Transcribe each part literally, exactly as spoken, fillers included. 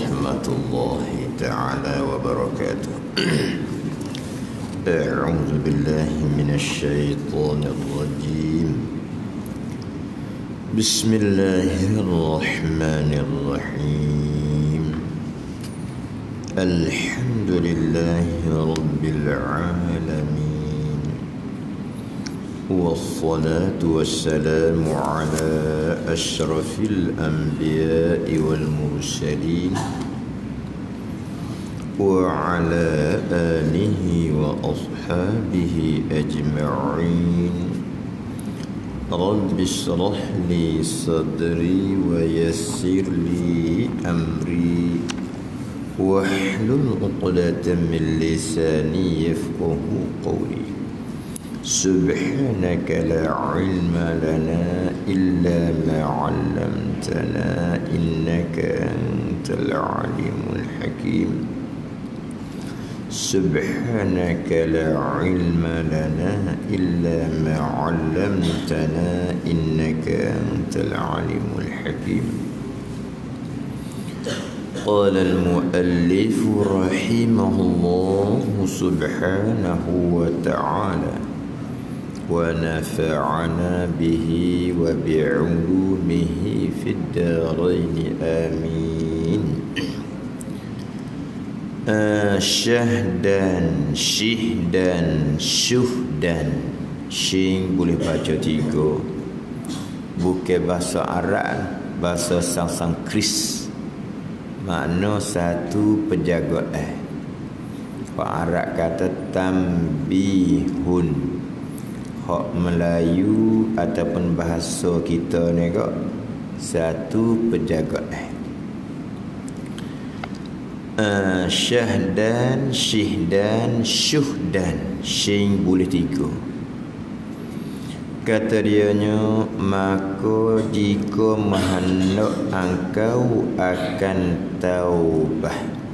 ورحمة الله تعالى وبركاته. أعوذ بالله من الشيطان الرجيم. بسم الله الرحمن الرحيم. الحمد لله رب العالمين، والصلاة والسلام على أشرف الأنبياء والمرسلين وعلى آله وأصحابه أجمعين. رب اشرح لي صدري ويسر لي أمري واحلل عقدة من لساني يفقه قولي. سبحانك لا علم لنا إلا ما علمتنا إنك أنت العليم الحكيم. سبحانك لا علم لنا إلا ما علمتنا إنك أنت العليم الحكيم. قال المؤلف رحمه الله سبحانه وتعالى ونفعنا به وبعلومه في الدارين آمين. Syahdan, syihdan, syuhdan. Shin boleh baca tiga. Bukan bahasa Arab, bahasa Sanskrit. Makna satu penjagaan. Orang Arab kata tambihun. Hak Melayu ataupun bahasa kita ni kok satu penjagaan. Uh, syahdan, syihdan, syuhdan. Shin boleh tiga. Kata dianya, maka jika menghendak engkau akan taubah.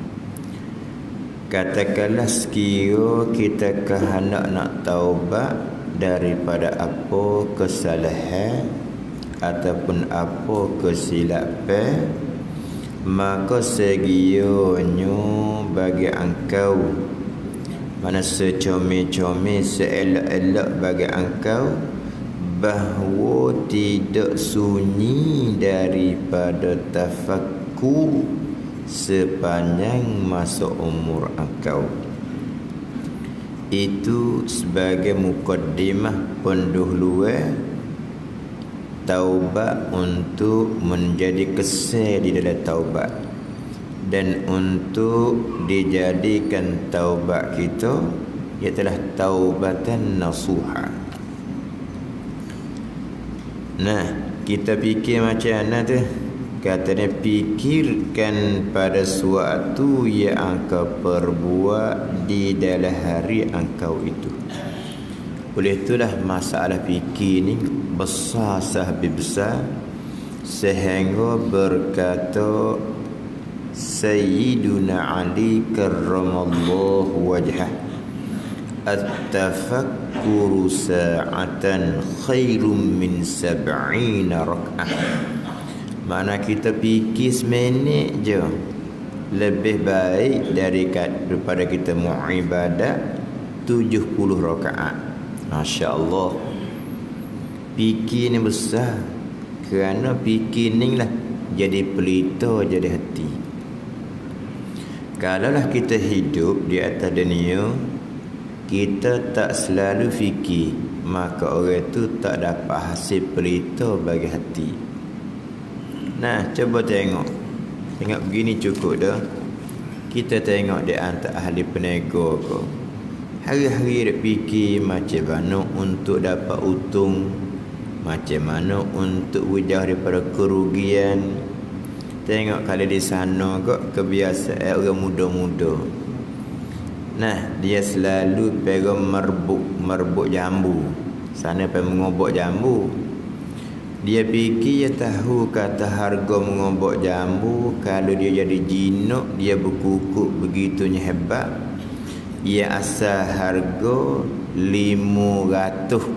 Katakanlah sekira kita kehendak nak taubat daripada apa kesalahan ataupun apa kesilapan, maka segionyo bagi engkau, mana secomel-comel seelok-elok bagi engkau, bahawa tidak sunyi daripada tafakkur sepanjang masa umur engkau. Itu sebagai mukaddimah pendahuluan taubat untuk menjadi kesan di dalam taubat, dan untuk dijadikan taubat kita ialah taubatan nasuha. Nah, kita fikir macam mana tu? Katanya fikirkan pada suatu yang engkau perbuat di dalam hari engkau itu. Oleh itulah masalah fikir ni besar sahabat besar, sehingga berkata Sayyiduna Ali karramallahu wajhah, at-tafakkuru sa'atan khairum min sab'ina rak'ah. Makna kita fikir seminit je lebih baik daripada kita mu'ibadat tujuh puluh rakaat. Masya Allah. Fikir ni besar, kerana fikir ni lah jadi pelita, jadi hati. Kalaulah kita hidup di atas dunia, kita tak selalu fikir, maka orang tu tak dapat hasil pelita bagi hati. Nah, coba tengok. Tengok begini cukup dah. Kita tengok di antara ahli peniaga ke, hari-hari dia fikir macam mana untuk dapat untung, macam mana untuk wujud daripada kerugian. Tengok kalau di sana kok kebiasaan orang muda-muda. Nah, dia selalu pegang merbuk, merbuk jambu. Sana pergi mengobok jambu. Dia fikir, dia tahu kata harga mengobok jambu, kalau dia jadi jinak, dia berkukuk begitunya hebat. Ia asal harga lima ratus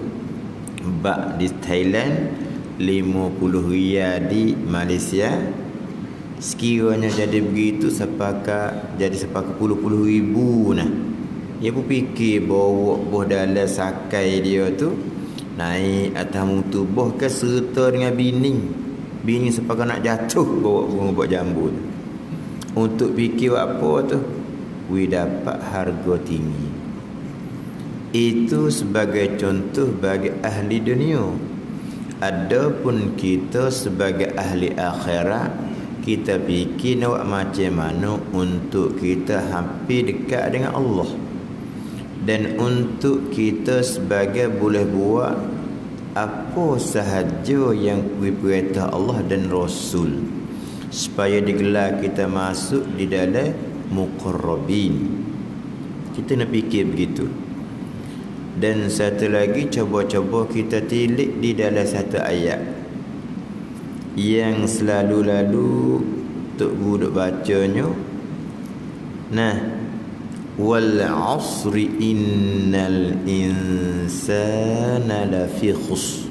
bak di Thailand, lima puluh riyal di Malaysia. Sekiranya jadi begitu sepakat jadi sepakat puluh-puluh ribu nah. Dia pun fikir bawa boh dalam sakai dia tu naik atas mutu boh ke serta dengan bini. Bini sepakat nak jatuh bawa bunga buat jambu tu. Untuk fikir apa tu? We dapat harga tinggi. Itu sebagai contoh bagi ahli dunia. Adapun kita sebagai ahli akhirat, kita fikir nak macam mana untuk kita hampir dekat dengan Allah. Dan untuk kita sebagai boleh buat apa sahaja yang diperintah Allah dan Rasul, supaya digelar kita masuk di dalam muqarrabin. Kita nak fikir begitu. Dan satu lagi, cuba-cuba kita tilik di dalam satu ayat yang selalu-lalu Tok Guru duk bacanya. Nah, wal asri innal insana lafi khus.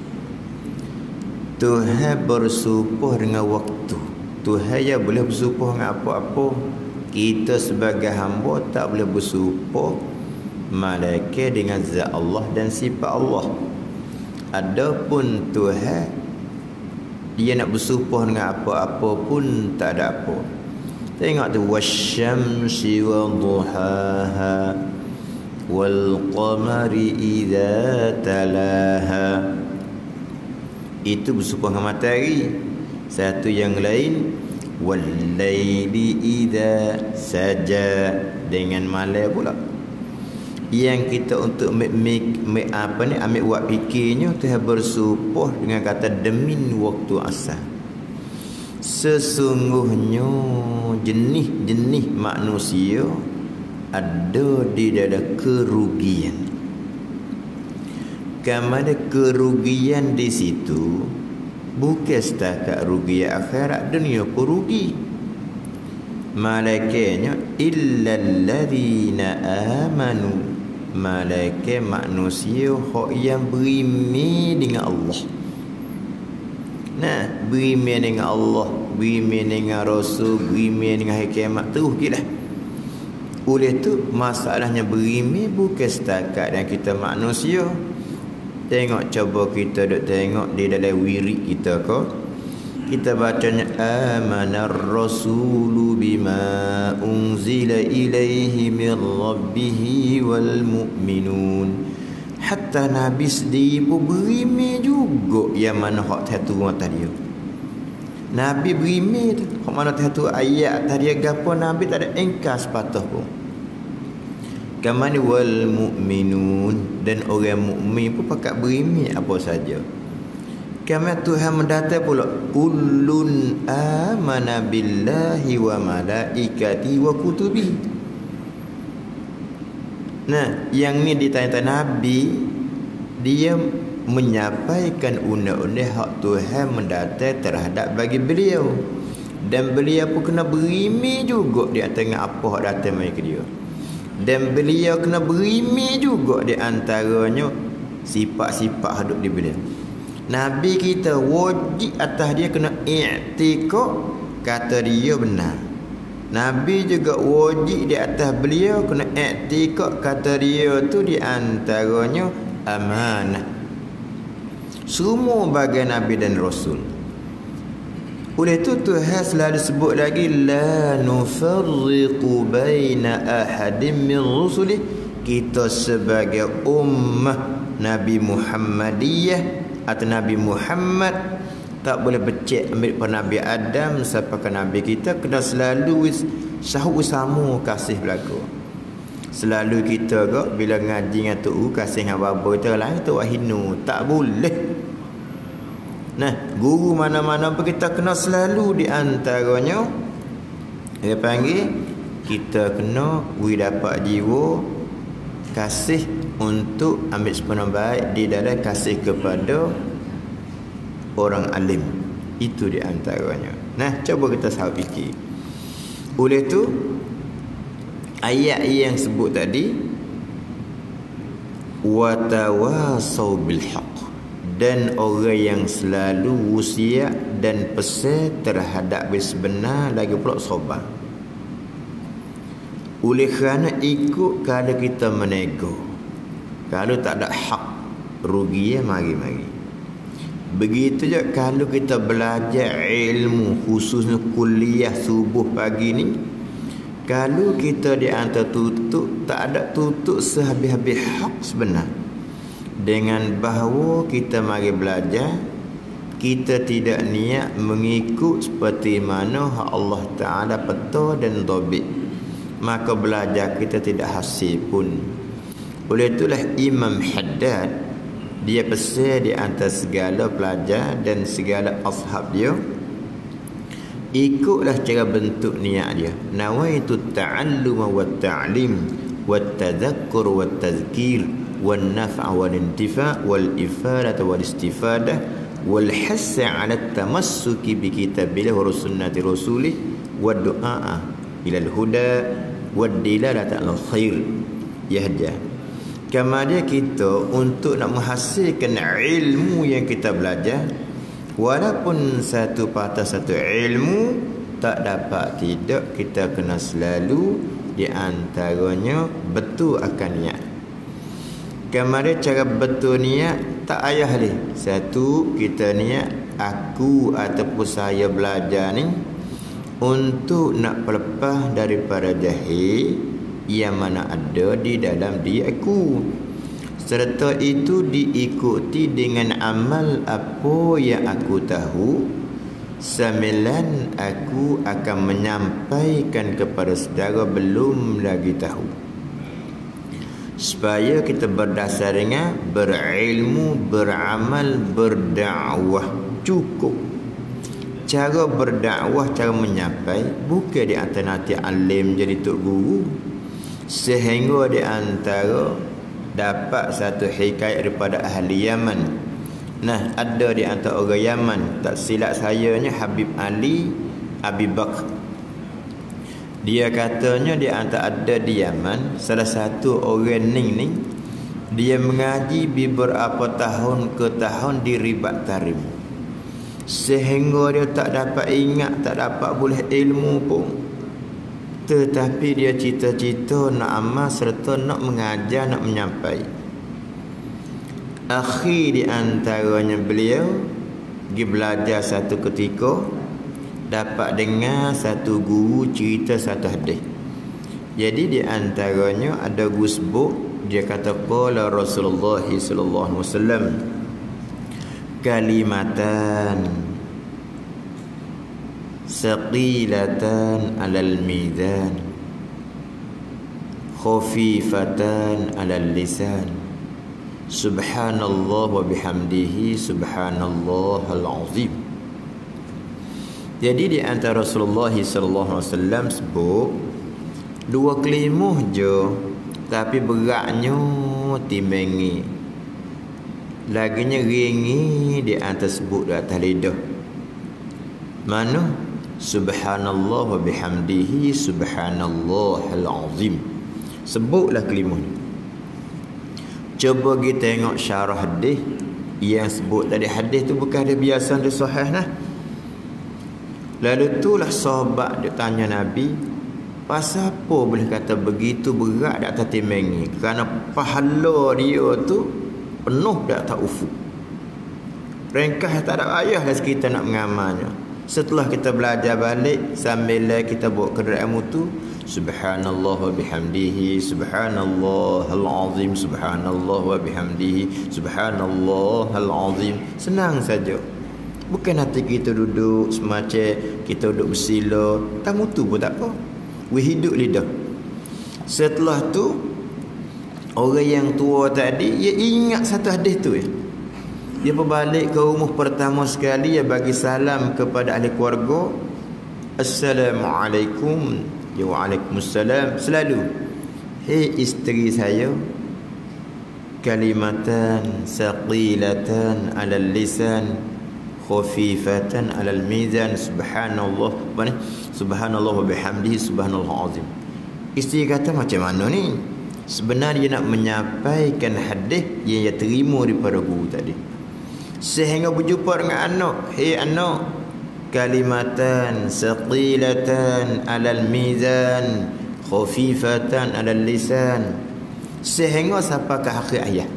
Tuhan bersumpah dengan waktu. Tuhan ya boleh bersumpah dengan apa-apa. Kita sebagai hamba tak boleh bersumpah malaikat dengan zat Allah dan sifat Allah. Adapun Tuhan, dia nak bersumpah dengan apa-apa pun tak ada apa. Tengok tu, wasyamsi wa duhaha wal qamari idza talaha. Itu bersumpah dengan matahari. Satu yang lain, wal laili idza saja, dengan malam pula. Yang kita untuk make, make, make apa ni ambil buat fikirnya, Tuhan bersumpah dengan kata demi waktu asar. Sesungguhnya jenis-jenis manusia ada di dalam kerugian. Kamada kerugian di situ bukan setakat rugi akhirat, dunia pun rugi. Malaikatnya illal ladzina amanu, malaikat manusia hak yang beriman dengan Allah. Nah, beriman dengan Allah, beriman dengan Rasul, beriman dengan hari kiamat, terus gila. Oleh tu masalahnya beriman bukan setakat yang kita manusia. Tengok, coba kita duk tengok di dalam wirid kita ko. Kita bacanya amanar rasulu bima unzila ilaihi min rabbih wal mu'minun. Hatta Nabi sendiri pun beriman juga yang mana hak satu orang tadi. Nabi beriman tu hak mana satu ayat tadi gapo Nabi tak ada engkar sepatah pun. Kamani wal mu'minun, dan orang mukmin pun pakat beriman apa saja. Kama Tuhan mendata pula kullun amana billahi wa malaikati wa kutubi. Nah, yang ni ditanya Nabi, dia menyampaikan undang-undang hak Tuhan mendata terhadap bagi beliau, dan beliau pun kena beriman juga di antara apa hak datang bagi dia. Dan beliau kena beriman juga di antaranya sifat-sifat hidup di beliau. Nabi kita wajib atas dia kena i'tikad kata dia benar. Nabi juga wajib di atas beliau kena i'tikad kata dia tu di antaranya amanah. Semua bagian Nabi dan Rasul. Oleh itu Tuhan selalu sebut lagi la nufarriqu baina ahadin min rusuli. Kita sebagai ummah Nabi Muhammadiyah atau Nabi Muhammad tak boleh becek ambil pada Nabi Adam sampai ke Nabi kita, kena selalu sahut sama kasih berlaku. Selalu kita kok bila ngaji dengan tu kasih dengan bapa kita lain tu wahinu, tak boleh. Nah, guru mana-mana pun kita kena selalu di antaranya dia panggil kita kena we dapat jiwa kasih untuk ambil sepenuh baik di dalam kasih kepada orang alim. Itu di antaranya. Nah, coba kita sahut fikir. Oleh tu ayat yang sebut tadi wa tawasau bil haqq, dan orang yang selalu wasiat dan pesan terhadap sebenar lagi pula sabar. Oleh kerana ikut kalau kita menego, kalau tak ada hak rugi ya mari-mari. Begitu je kalau kita belajar ilmu khususnya kuliah subuh pagi ni, kalau kita di antara tutup, tak ada tutup sehabis-habis hak sebenar. Dengan bahawa kita mari belajar, kita tidak niat mengikut seperti mana hak Allah Ta'ala peta dan tobik, maka belajar kita tidak hasil pun. Oleh itulah Imam Haddad, dia pesan di antara segala pelajar dan segala ashab dia, ikutlah cara bentuk niat dia. Nawaitu ta'alluma wa ta'lim wa tadhakkur wa tazkir wal naf'a wal intifa' wal ifadata wal istifadah wal hassa 'ala tamassuki bi kitabillah wa sunnati rasulih wa du'a ila al huda wad dilalata al khair yahja. Kemudian kita untuk nak menghasilkan ilmu yang kita belajar, walaupun satu patah satu ilmu tak dapat tidak, kita kena selalu di antaranya betul akan niat. Kemudian cara betul niat tak ayah ni. Satu, kita niat aku ataupun saya belajar ni untuk nak lepas daripada jahil yang mana ada di dalam diri aku, serta itu diikuti dengan amal apa yang aku tahu. Sembilan, aku akan menyampaikan kepada saudara belum lagi tahu, supaya kita berdasar dengan berilmu, beramal, berdakwah. Cukup cara berdakwah, cara menyampai, bukan di antara nanti alim jadi tok guru, sehingga di antara dapat satu hikayat daripada ahli Yaman. Nah, ada di antara orang Yaman, tak silap sayanya Habib Ali Abi Bakr, dia katanya di antara ada di Yaman salah satu orang ning ning, dia mengaji beberapa tahun ke tahun di Ribat Tarim, sehingga dia tak dapat ingat, tak dapat boleh ilmu pun, tetapi dia cita-cita nak amal serta nak mengajar, nak menyampai. Akhir di antaranya beliau pergi belajar satu ketika, dapat dengar satu guru cerita satu hadis. Jadi di antaranya ada guru sebut, dia kata qala Rasulullah sallallahu alaihi wasallam kalimatan saqilatan alal mizan khafifatan alal lisan subhanallah wa bihamdihi subhanallahal azim. Jadi di antara Rasulullah sallallahu alaihi wasallam sebut dua kelimah je, tapi beratnya timbangi, laginya ringi di atas sebut di atas lidah. Mana? Subhanallah wa bihamdihi subhanallahal azim. Sebutlah kelimah ni. Cuba kita tengok syarah hadis yang sebut tadi. Hadis tu bukan ada biasa dia sahih nah. Lalu itulah sahabat dia tanya Nabi, pasal apa boleh kata begitu berat di atas timbangi? Kerana pahala dia tu penuh di atas ufuk. Ringkas tak ada ayah lah kita nak mengamalnya. Setelah kita belajar balik, sambil kita buat kedai ilmu tu, subhanallah wa bihamdihi subhanallahal azim subhanallah wa bihamdihi subhanallahal azim. Senang saja. Bukan hati kita duduk semacam kita duduk bersila, tamu tu pun tak apa. We hidup lidah. Setelah tu, orang yang tua tadi, dia ingat satu hadis tu ya. Dia berbalik ke rumah pertama sekali, dia bagi salam kepada ahli keluarga, Assalamualaikum. Ya, waalaikumsalam. Selalu, hei isteri saya, kalimatan saqilatan alal lisan khafifatan alal mizan subhanallah apa ni? Subhanallah wa bihamdihi subhanallah azim. Isteri kata macam mana ni? Sebenarnya nak menyampaikan hadis yang dia terima daripada guru tadi. Sehingga berjumpa dengan anak, hei anak, kalimatan saqilatan alal mizan khafifatan alal lisan. Sehingga sampai ke akhir ayat.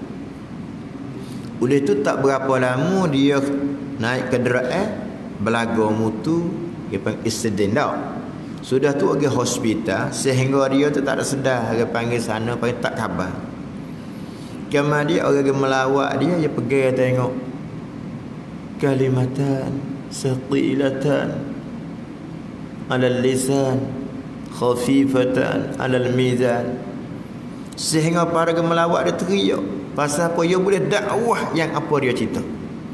Oleh tu tak berapa lama dia naik ke dera'ah, belaga mutu, dia panggil istidin dah. Sudah tu pergi hospital, sehingga dia tu tak ada sedar, dia panggil sana, panggil tak khabar. Kemudian dia orang yang melawak dia, dia pergi tengok kalimatan saqilatan alal lisan khafifatan alal mizan. Sehingga para gemelawak dia teriak, pasal apa? Dia boleh dakwah yang apa dia cerita.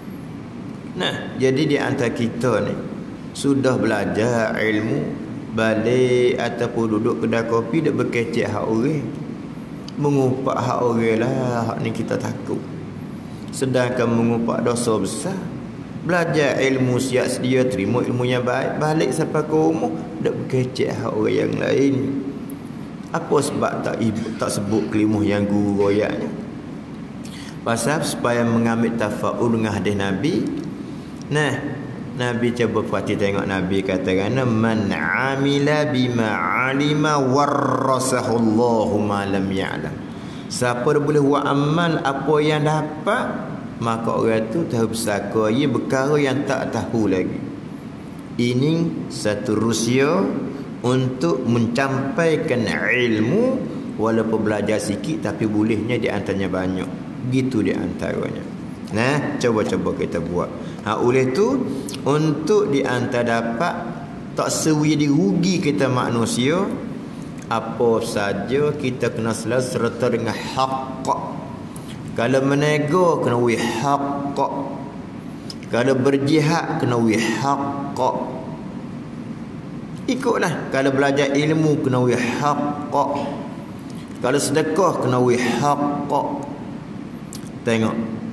Nah, jadi di antara kita ni sudah belajar ilmu, balik ataupun duduk kedai kopi dak berkecek hak orang, mengupak hak orang lah, hak ni kita takut. Sedangkan mengupak dosa besar. Belajar ilmu siap sedia, terima ilmu yang baik, balik sampai ke rumah dak berkecek hak orang yang lain. Apa sebab tak ibu, tak sebut kelimah yang guru royaknya? Pasal supaya mengambil tafaul dengan hadis Nabi. Nah, Nabi cuba perhati tengok Nabi katakan man amila bima alima warasahullahu ma lam ya'lam. Siapa dia boleh buat amal apa yang dapat, maka orang tu tahu bersaka ia perkara yang tak tahu lagi. Ini satu rusia untuk mencampaikan ilmu, walaupun belajar sikit tapi bolehnya di antaranya banyak. Gitu di antaranya. Nah, coba-coba kita buat. Ha, oleh tu untuk di antara dapat tak sewi dirugi kita manusia, apa saja kita kena selalu serta dengan hak. Kalau menego kena wi hak. Kalau berjihad kena wi hak. Ikutlah. Kalau belajar ilmu kena wi hak. Kalau sedekah kena wi hak. Tengok.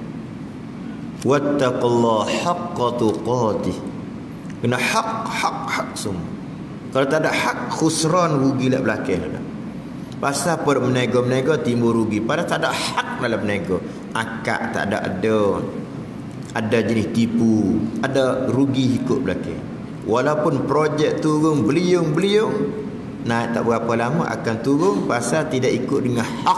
Wattaqullaha haqqa tuqatih. Kena hak, hak, hak semua. Kalau tak ada hak, khusran, rugi lah belakang. Pasal apa menego-menego timbul rugi. Padahal tak ada hak dalam menego. Akak tak ada ada. Ada jenis tipu. Ada rugi ikut belakang. Walaupun projek turun beliung-beliung, naik tak berapa lama akan turun pasal tidak ikut dengan hak.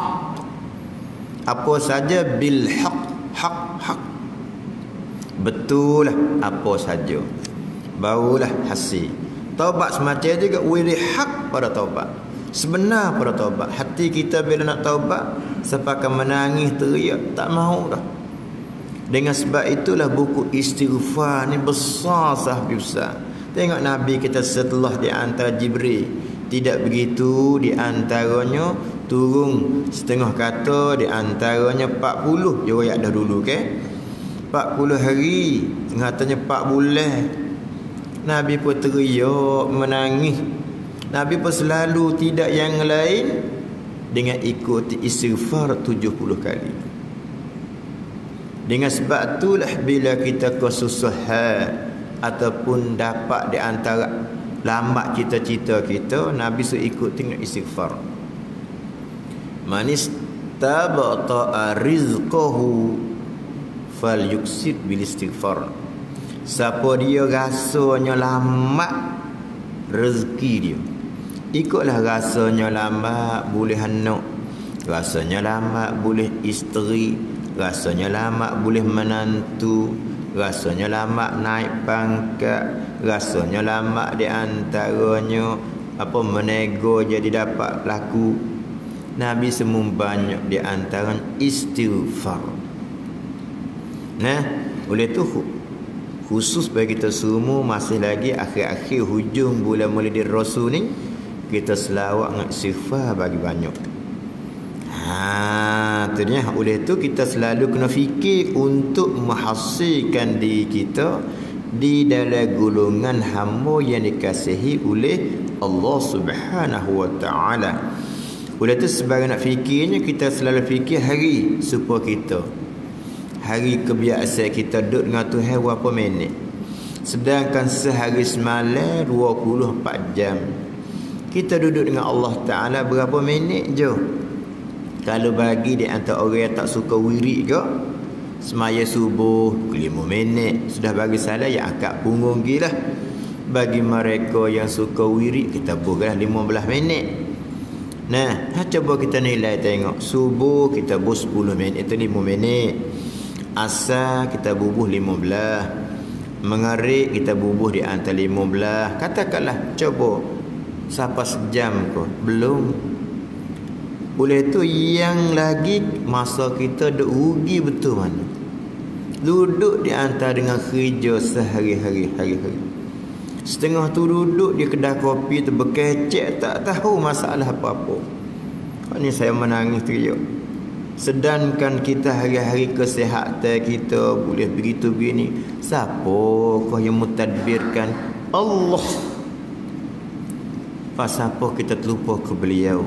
Apa saja bil haq, hak, hak. Betul lah apa saja. Barulah hasil. Taubat semacam juga wiri hak pada taubat. Sebenar pada taubat. Hati kita bila nak taubat sepakan menangis teriak, tak mahu dah. Dengan sebab itulah buku istighfar ni besar sahabat besar. Tengok Nabi kita setelah di antara Jibril, tidak begitu di antaranya turun setengah kata, di antaranya empat puluh dia royak dah dulu ke. empat puluh hari, katanya empat bulan. Nabi pun teriak menangis. Nabi pun selalu tidak yang lain dengan ikuti istighfar tujuh puluh kali. Dengan sebab itulah bila kita kesusahan ataupun dapat di antara lambat cita-cita kita, Nabi suruh ikut tengok istighfar. Manis tabata rizqahu fal yuksid bil istighfar. Siapa dia rasanya lambat rezeki dia, ikutlah rasanya lambat boleh anak, rasanya lambat boleh isteri, rasanya lambat boleh menantu, rasanya lambat naik pangkat, rasanya lambat di antaranya apa menego jadi dapat laku. Nabi semua banyak di antara istighfar. Nah, oleh tu khusus bagi kita semua masih lagi akhir-akhir hujung bulan Maulid Rasul ni, kita selawat dengan istighfar bagi banyak. Ha, tu dia. Oleh tu kita selalu kena fikir untuk menghasilkan diri kita di dalam golongan hamba yang dikasihi oleh Allah Subhanahu wa taala. Oleh tu sebagai nak fikirnya kita selalu fikir hari supaya kita hari kebiasaan kita duduk dengan Tuhan berapa minit. Sedangkan sehari semalam dua puluh empat jam. Kita duduk dengan Allah Ta'ala berapa minit je. Kalau bagi di antara orang yang tak suka wirid ke, semaya subuh lima minit. Sudah bagi salah yang angkat punggung gilah. Bagi mereka yang suka wirid, kita buatlah lima belas minit. Nah, cuba kita nilai tengok. Subuh kita bubuh sepuluh minit, itu lima minit. Asar kita bubuh lima belas. Maghrib kita bubuh di antara lima belas. Katakanlah coba sampai sejam ke? Belum. Oleh tu yang lagi masa kita duk rugi betul mana? Duduk di antara dengan kerja sehari-hari hari-hari. Setengah tu duduk di kedai kopi tu berkecek, tak tahu masalah apa-apa. Ini saya menangis teriak. Sedangkan kita hari-hari kesihatan kita boleh begitu begini. Siapa kau yang mentadbirkan? Allah. Pasal apa kita terlupa ke beliau?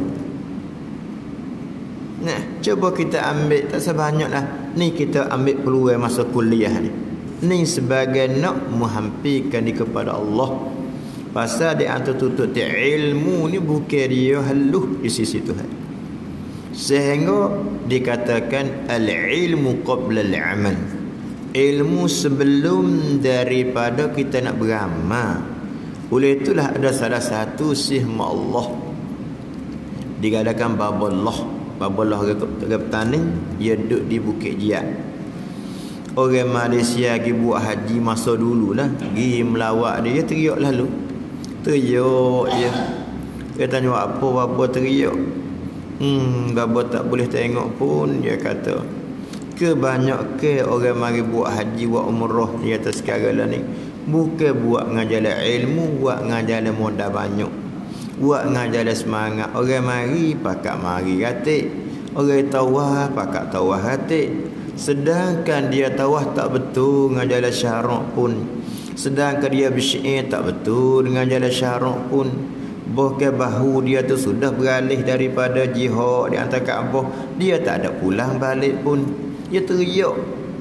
Nah, cuba kita ambil, tak sebanyaklah. Ni kita ambil peluang masa kuliah ni. Ni sebagai nak menghampirkan di kepada Allah. Pasal di antara tutup ilmu ni bukan dia haluh di sisi Tuhan. Sehingga dikatakan al-ilmu qabla al-amal. Ilmu sebelum daripada kita nak beramal. Oleh itulah ada salah satu sihma Allah. Dikatakan Babullah. Babullah ke petani, dia duduk di Bukit Jiat. Orang Malaysia pergi buat haji masa dulu lah, pergi melawat dia, dia teriak lalu. Teriak je. Dia tanya apa, apa teriak. Hmm, bapa tak boleh tengok pun, dia kata. Kebanyak ke orang mari buat haji, buat umrah di atas sekarang lah ni. Bukan buat ngajalah ilmu, buat ngajalah modal banyak. Buat ngajalah semangat. Orang mari, pakat mari ratik. Orang tawah, pakat tawah ratik. Sedangkan dia tawah tak betul dengan jalan syarak pun. Sedangkan dia bersyair tak betul dengan jalan syarak pun. Bahkan bahu dia tu sudah beralih daripada jihad di antara Kaabah. Dia tak ada pulang balik pun. Dia teriak.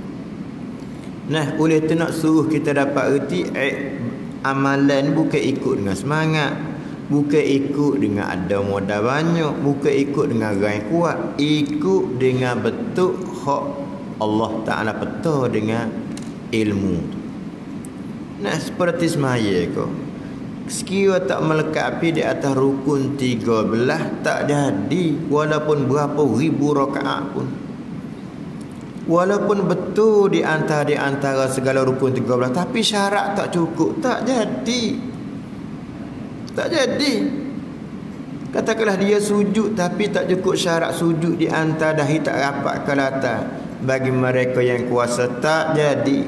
Nah, oleh tu nak suruh kita dapat erti eh, amalan bukan ikut dengan semangat. Bukan ikut dengan ada modal banyak. Bukan ikut dengan rai kuat. Ikut dengan betul hak Allah Ta'ala peta dengan ilmu. Nah, seperti semaya kau. Sekira tak melekapi di atas rukun tiga belas, tak jadi. Walaupun berapa ribu rakaat pun. Walaupun betul di antara di antara segala rukun tiga belas, tapi syarat tak cukup, tak jadi. Tak jadi. Katakanlah dia sujud tapi tak cukup syarat sujud di antara dahi tak rapat ke latar. Bagi mereka yang kuasa tak jadi.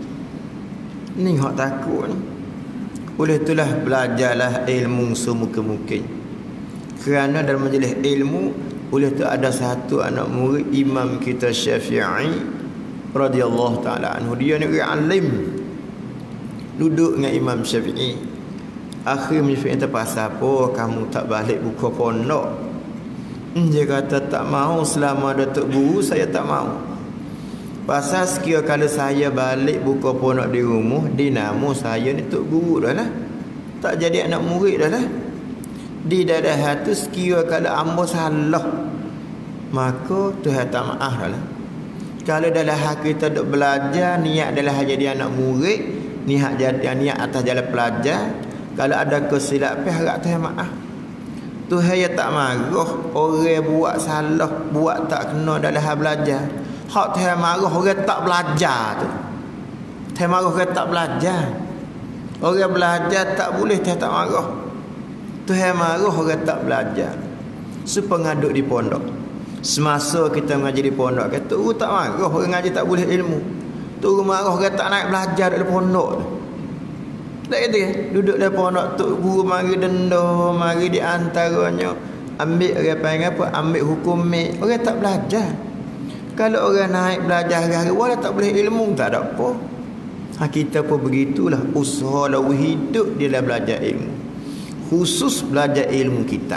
Ni hak takut ni. Oleh itulah belajarlah ilmu semungkin-mungkin. Kerana dalam majlis ilmu, oleh itu ada satu anak murid imam kita Syafi'i radhiyallahu taala anhu. Dia ni alim. Duduk dengan Imam Syafi'i. Akhir Syafi'i terpaksa apa kamu tak balik buka pondok? Dia kata tak mau, selama Datuk Guru saya tak mau. Pasal sekira kalau saya balik buka pondok di rumah, dinamo saya ni Tok Guru dah lah. Tak jadi anak murid dah lah. Di dadah hati sekira kalau ambo salah, maka Tuhan tak maaf dah lah. Kalau dalam hak kita duk belajar, niat adalah jadi anak murid, niat jadi niat atas jalan pelajar. Kalau ada kesilapan, harap Tuhan maaf. Tuhan ya tak marah orang buat salah, buat tak kena dalam hal belajar. Hak Tuhan marah orang tak belajar tu. Tuhan marah orang tak belajar. Orang belajar tak boleh Tuhan tak marah. Tuhan marah orang tak belajar. Sepengaduk di pondok. Semasa kita mengaji di pondok, kata tu tak marah orang ngaji tak boleh ilmu. Tu marah orang tak naik belajar di pondok tu. Tak kata duduk di pondok tu guru mari denda, mari di antaranya ambil orang panggil apa? Ambil hukum mek. Orang tak belajar. Kalau orang naik belajar hari-hari, wala tak boleh ilmu, tak ada apa. Ha, kita pun begitulah. Usaha lalu hidup dia dalam belajar ilmu. Khusus belajar ilmu kita.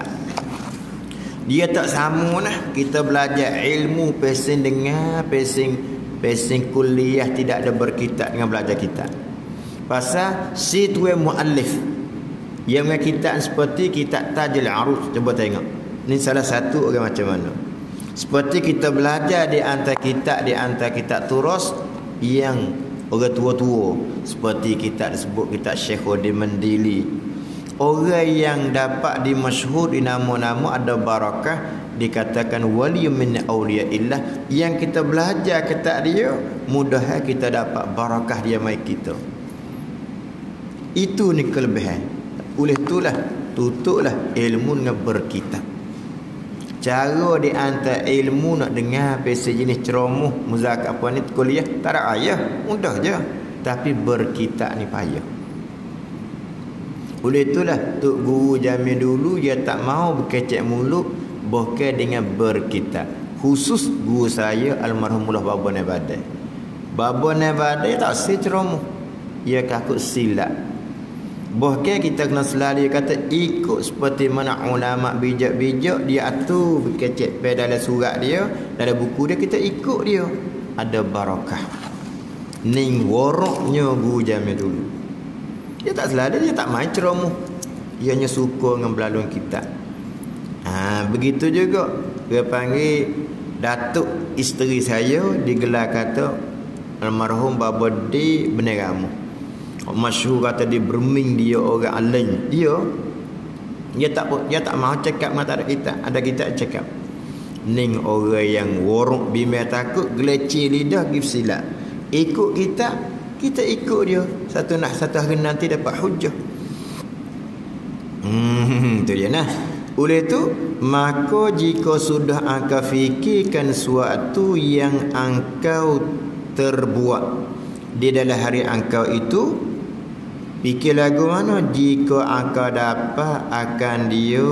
Dia tak sama lah. Kita belajar ilmu pesing dengan pesing pesing kuliah tidak ada berkitab dengan belajar kita. Pasal si tuan muallif yang dengan kitab seperti kitab Tajul Arus. Cuba tengok. Ni salah satu orang macam mana. Seperti kita belajar di antara kitab, di antara kitab turas yang orang tua-tua, seperti kitab disebut kitab Syekhuddin Mandili. Orang yang dapat dimasyhur di nama-nama ada barakah, dikatakan wali min auliyaillah. Yang kita belajar kitab dia, mudah kita dapat barakah dia mai kita. Itu ni kelebihan. Oleh itulah tutuplah ilmu dengan berkitab. Cara di antara ilmu nak dengar pasal jenis ceramah muzakarah apa ni kuliah tak ada ayah, mudah je. Tapi berkitab ni payah. Oleh itulah tok guru jamin dulu dia tak mau berkecek mulut bahkan dengan berkitab. Khusus guru saya almarhumullah Baba Nabadai. Baba Nabadai tak si ceramah. Ia takut silap. Bahkan kita kena selalu kata ikut seperti mana ulama bijak-bijak dia atur berkecek pada dalam surat dia, dalam buku dia, kita ikut dia. Ada barakah. Ning waroknya guru jamin dulu. Dia tak selalu, dia tak main ceramah. Dia hanya suka dengan belalung kitab. Ha, begitu juga dia panggil datuk isteri saya digelar kata almarhum Baba D Beneramu. Masyhur kata di Berming dia orang alim. Dia dia tak dia tak mahu cakap mata ada kita. Ada kita cakap. Ning orang yang waruk bimbang takut gelecir lidah give silap. Ikut kita, kita ikut dia. Satu nak satu hari nanti dapat hujah. Hmm, tu dia nah. Oleh itu, maka jika sudah engkau fikirkan suatu yang engkau terbuat di dalam hari engkau itu, fikir lagu mana jika engkau dapat akan dia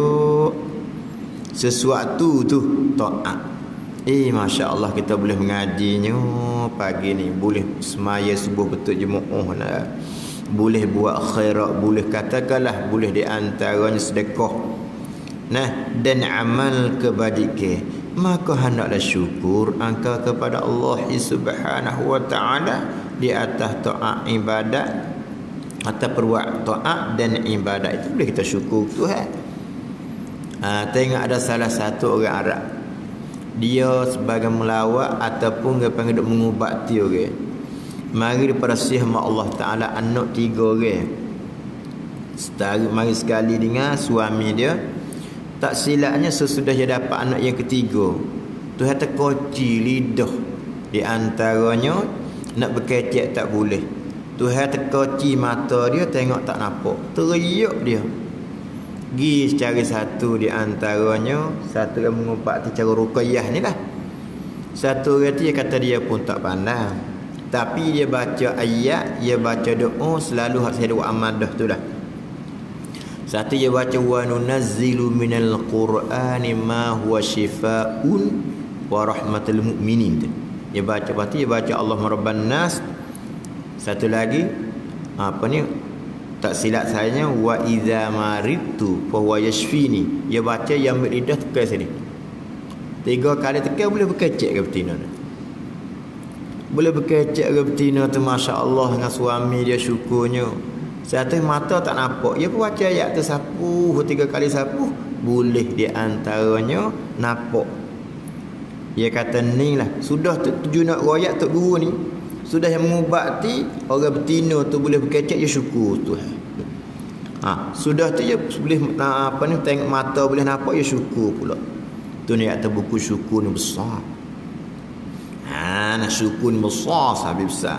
sesuatu tu taat. Eh, Masya Allah kita boleh mengajinya pagi ni, boleh semaya subuh betul jemaah nak, boleh buat khairat, boleh katakanlah boleh di antaranya sedekah, nah, dan amal kebajikan. Maka hendaklah syukur engkau kepada Allah Subhanahu wa taala di atas taat ibadat, atas perbuatan taat dan ibadat itu boleh kita syukur Tuhan. Ha, tengok ada salah satu orang Arab, dia sebagai melawat ataupun dia panggil duk mengubati orang. Mari daripada sihma Allah Taala anak tiga orang. Setara mari sekali dengan suami dia. Tak silapnya sesudah dia dapat anak yang ketiga, Tuhan terkoci lidah di antaranya nak berkecek tak boleh. Tuhan terkoci mata dia tengok tak nampak. Teriak dia. Gi cari satu di antaranya, satu yang mengubati cara ruqyah ni lah. Satu orang tu dia kata dia pun tak pandang, tapi dia baca ayat, dia baca doa selalu hak saya doa amadah tu dah. Satu dia baca wa nunazzilu minal qur'ani ma huwa shifaa'un wa rahmatul mu'minin. Dia baca berarti dia baca Allahumma rabban nas. Satu lagi apa ni, tak silap saya, wa idza maridtu fa huwa yashfini. Dia baca yang lidah tekan sini. Tiga kali tekan boleh berkecek ke betina tu. Boleh berkecek ke betina tu, masya-Allah, dengan suami dia syukurnya. Satu mata tak nampak, dia pun baca ayat tu sapu, tiga kali sapu, boleh di antaranya nampak. Dia kata ni lah, sudah tujuh nak royak tok guru ni. Sudah yang mengubati orang betina tu boleh berkecek, dia syukur Tuhan. Ha, sudah tu dia boleh apa ni, tengok mata boleh nampak, dia syukur pula. Tu ni kata buku syukur ni besar. Ha, nak syukur ni besar, sahabat besar.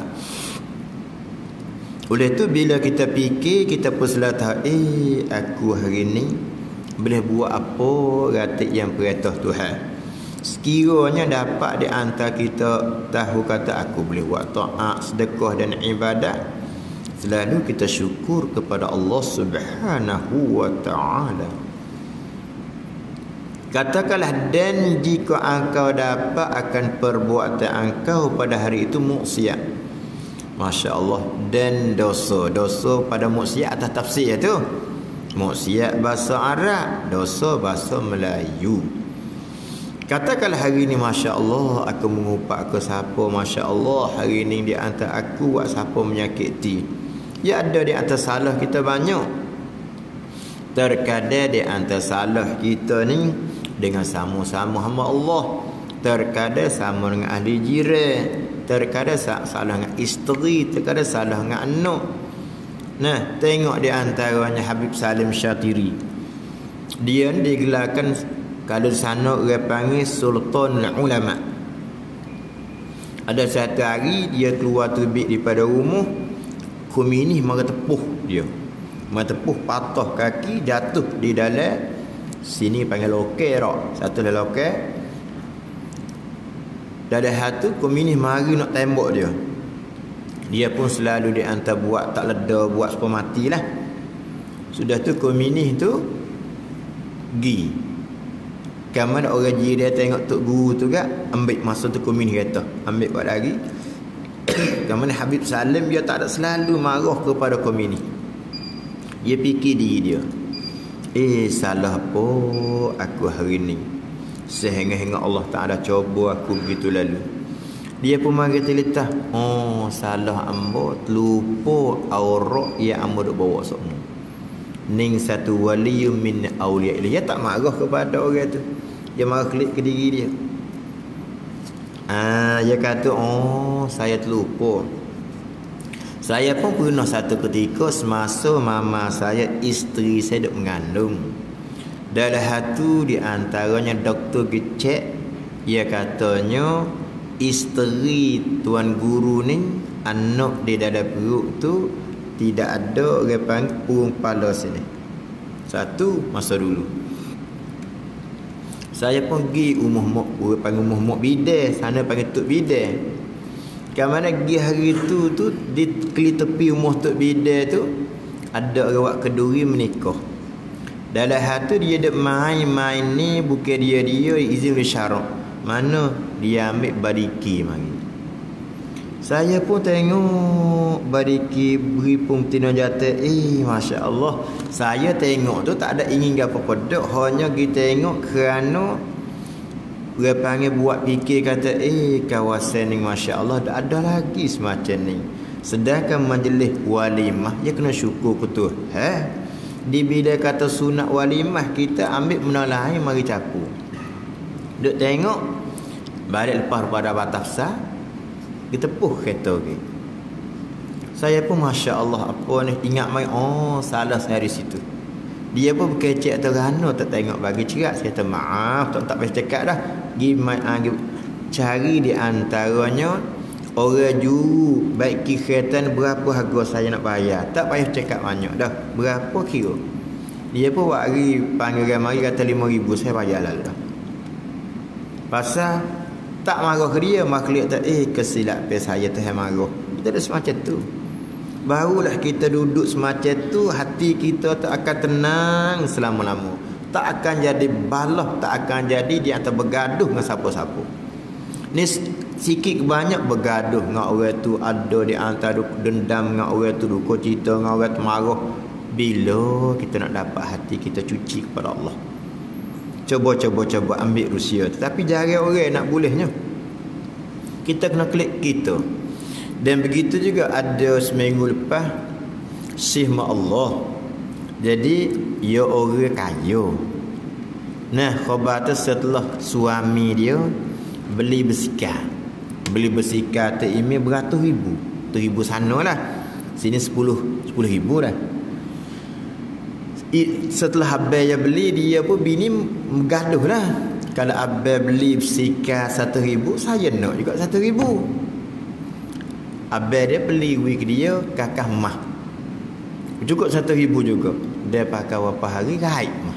Oleh tu bila kita fikir, kita pun selalu tahu, eh aku hari ni boleh buat apa ratik yang perintah Tuhan. Sekiranya dapat di antara kita tahu kata aku boleh buat taat, sedekah dan ibadat, selalu kita syukur kepada Allah Subhanahu wa taala. Katakanlah, dan jika engkau dapat akan perbuatan engkau pada hari itu maksiat. Masya Allah. Dan dosa, dosa pada maksiat atas tafsir tu. Maksiat bahasa Arab, dosa bahasa Melayu. Katakanlah hari ni Masya Allah aku mengupak ke siapa, Masya Allah hari ni di antara aku buat siapa menyakiti. Ya ada di antara salah kita banyak. Terkadang di antara salah kita ni dengan sama-sama hamba Allah terkadang sama dengan ahli jiran, terkadang salah dengan isteri, terkadang salah dengan anak. Nah, tengok di antaranya Habib Salim Syatiri. Dia digelarkan kalau di sana orang panggil Sultan Ulama. Ada satu hari dia keluar terbit daripada rumah, Khomeini mara tepuh dia. Mara tepuh patah kaki, jatuh di dalam sini panggil lokal rak. Satu dalam lokal. Dari hatu Khomeini mari nak tembak dia. Dia pun selalu dia hantar buat tak leda, buat supaya matilah. Sudah tu Khomeini tu gi. Kamu ada orang ji dia tengok tok guru tu gak, ambil masa tu Khomeini kata, ambil buat lagi. Kamu Habib Salim dia tak ada selalu marah kepada Khomeini. Dia fikir diri dia. Eh salah apa aku hari ni? Sehingga-hingga Allah Taala coba aku begitu lalu. Dia pun mari telitah. Oh, salah ambo lupa aurat yang ambo duk bawa sokno. Ning satu wali min auliya ilah. Dia tak marah kepada orang tu. Dia marah klik ke diri dia. Ah, dia kata, "Oh, saya terlupa. Saya pun pernah satu ketika semasa mama saya, isteri saya duk mengandung. Dalam hatu di antaranya doktor gecek, dia katanya isteri tuan guru ni, anak di dalam perut tu tidak ada orang panggil urung kepala sini. Satu masa dulu. Saya pun pergi umur mok, orang panggil umur mok bidai, sana panggil tok bidai. Ke mana pergi hari tu tu di keli tepi rumah tok bidai tu ada orang buat keduri menikah. Dalam hati dia dek main-main ni bukan dia-dia izin oleh syarak. Mana dia ambil badiki mari. Saya pun tengok badiki beri pumtina jatuh. Eh, Masya Allah. Saya tengok tu tak ada ingin apa-apa dak. Hanya kita tengok kerana dia panggil buat fikir kata, eh kawasan ni Masya Allah tak ada lagi semacam ni. Sedangkan majlis walimah, dia kena syukur ke tu. Eh? Di bila kata sunat walimah, kita ambil benda lain mari campur. Duk tengok balik lepas pada batafsah, kita puh kereta ke. Saya pun Masya Allah apa ni ingat mai, oh salah saya di situ. Dia pun berkecek atau rana tak tengok bagi cerak. Saya kata maaf tak tak payah cakap dah. Gi mai cari di antaranya orang juru baik kiratan berapa harga saya nak bayar. Tak payah cakap banyak dah. Berapa kira. Dia pun bagi panggil mari kata lima ribu saya bayar lah dah. Pasal tak marah ke dia, makhluk tak eh kesilapan saya tu yang marah. Kita ada semacam tu. Barulah kita duduk semacam tu, hati kita tak akan tenang selama-lama. Tak akan jadi balah, tak akan jadi dia antara bergaduh dengan siapa-siapa. Ni sikit banyak bergaduh dengan orang tu, ada di antara dendam dengan orang tu, duka cita dengan orang tu, marah. Bila kita nak dapat hati kita cuci kepada Allah. Coba-coba-coba ambil Rusia. Tetapi jarang orang nak bolehnya. Kita kena klik kita. Dan begitu juga ada seminggu lepas Syekh Mak Allah. Jadi dia orang kaya. Nah, khabar tu setelah suami dia beli bersikar. Beli bersikar tu ini beratus ribu. Satu ribu sana lah. Sini sepuluh sepuluh ribu dah. Setelah abang dia beli, dia pun bini gaduh lah. Kalau abang beli bersikar satu ribu, saya nak juga satu ribu. Abang dia beli wig dia kakak mah juga satu ribu juga. Dia pakai berapa hari gaib mah.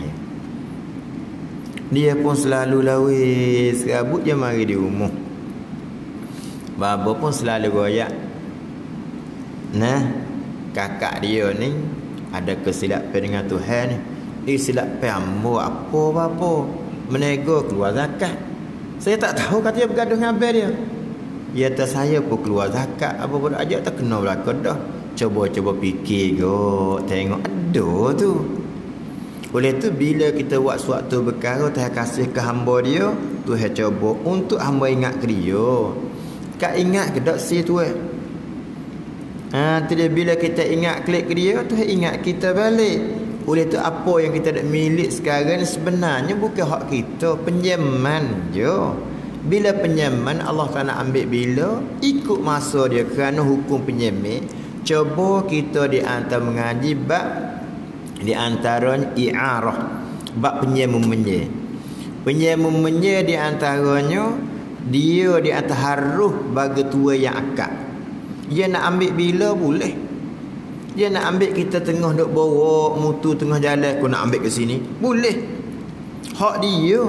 Dia pun selalu lawis serabut je mari di rumah. Baba pun selalu goyak. Nah, kakak dia ni ada kesilapan dengan Tuhan ni. Eh silapan ambo apa-apa. Menego keluar zakat. Saya tak tahu kata dia bergaduh dengan abang dia. Ya tak saya pun keluar zakat apa-apa aja tak kena belaka dah. Coba-coba fikir go, tengok ada tu. Oleh tu bila kita buat suatu perkara Tuhan kasih ke hamba dia, Tuhan coba untuk hamba ingat ke dia. Kak ingat ke dak si tu eh? Ha, tu dia bila kita ingat klik ke dia, Tuhan ingat kita balik. Oleh tu apa yang kita dak milik sekarang sebenarnya bukan hak kita, pinjaman je. Bila penyaman Allah Taala ambil bila ikut masa dia kerana hukum penyaman. Cuba kita di antara mengaji bab di antaranya i'arah, bab penyaman menye. Penyaman menye di antaranya dia di atas harus bagi tua yang akad. Dia nak ambil bila boleh. Dia nak ambil kita tengah duk bawa mutu tengah jalan, aku nak ambil ke sini boleh. Hak dia.